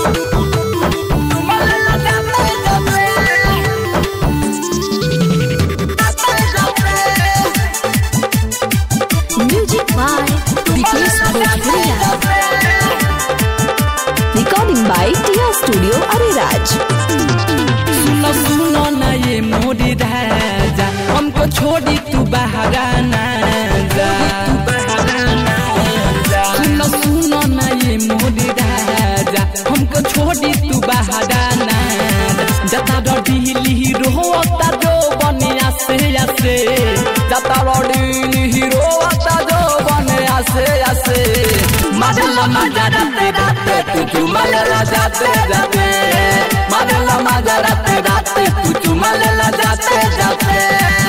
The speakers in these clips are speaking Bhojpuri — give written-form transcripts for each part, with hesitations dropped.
Music by Vikesh Bhojpuria. Recording by Tia Studio Ariraj. सुनो सुनो ना ये मोरी राजा, हमको छोड़ी तू बाहर ना जा। सुनो सुनो ना ये मोरी राजा, हमको छोड़ी तू बाहर ना जा। जता रडी रोता जो बनिया से आसे, जता रडी रोता जो बनिया से आसे। मारला मजा राते राते तू चुमला जाते जाते, मारला मजा राते राते तू चुमला जाते जाते।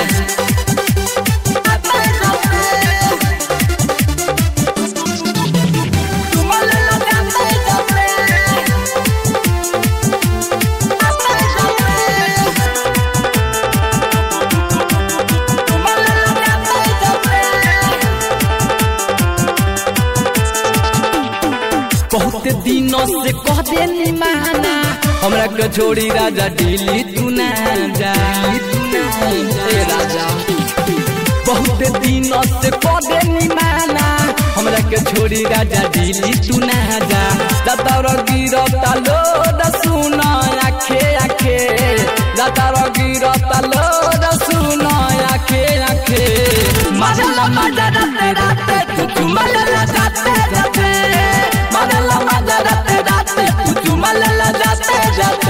बहुत दिनों से कह दे निमाना, हमरा के छोड़ी राजा दिल्ली तू ना जा। राजा बहुत दिनों से कह दे निमाना, हमरा के छोड़ी राजा दिल्ली तू ना जा। दातार गिरता लोड सुना आखे आखे, दातार गिरता लोड सुना आखे आखे। मारला मजा राते राते तू चुमला जाते जाते, मारला मजा राते राते तू चुमला जाते जाते।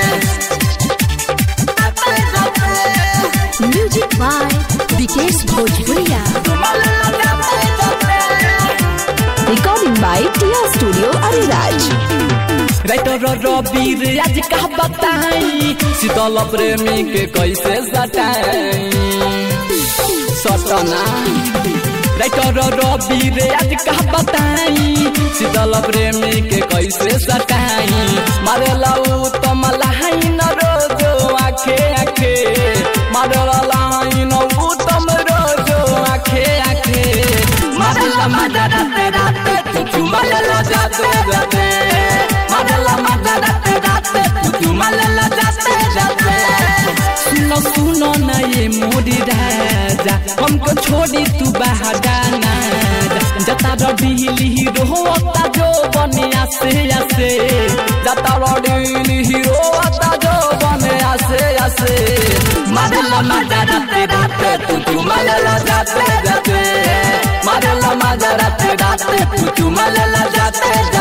Music by Vikesh Bhojpuria. Recording by Tia Studio Ariraj. Writer Rabir आज का बताई, शीतल प्रेमी के कैसे सटाई सटना। राइटर रबीर आज का बताई, शीतल प्रेमी के कैसे सटाई। मारेला उत्तम लाइन रोजो आखे आखे, मारेला लाइन उत्तम रोजो आखे आखे। मारेला मजा राते राते तू चुमला जाते जाते, मारला मजा राते राते तू चुमला जाते जाते। सुनो सुनो ना ये मोरी राजा, हमको छोड़ी तू बाहर ना जा। जता रडी रोता जो बनिया से आसे, जता रडी रोता जो बनिया से आसे। मारला मजा राते राते तू चुमला जाते जाते, मारला मजा राते राते तू चुमला जाते जाते।